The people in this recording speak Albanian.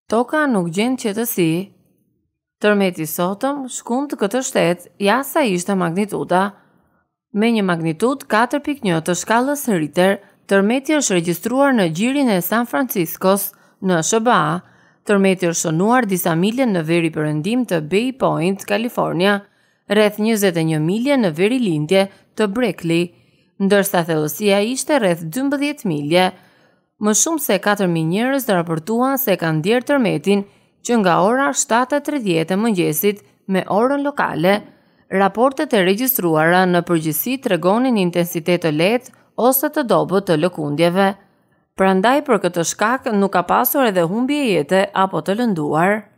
Toka nuk gjen qetesi. Tërmeti sotëm shkund këtë shtet, ja sa ishte magnituda. Me një magnitud 4.1 të shkallës Richter, tërmeti është regjistruar në gjirin e San Franciscos, në SBA. Tërmeti është shënuar disa milje në veriperëndim të Bay Point, Kalifornia, rreth 21 milje në verilindje të Brekleley, ndërsa thellësia ishte rreth 12 milje. Më shumë se 4.000 njerëz raportuan se kanë ndjerë tërmetin që nga ora 7:30 e mëngjesit me orën lokale. Raportet e regjistruara në përgjithësi tregonin intensitet të lehtë ose të dobët të lëkundjeve. Prandaj për këtë shkak nuk ka pasur edhe humbje jete apo të lënduar.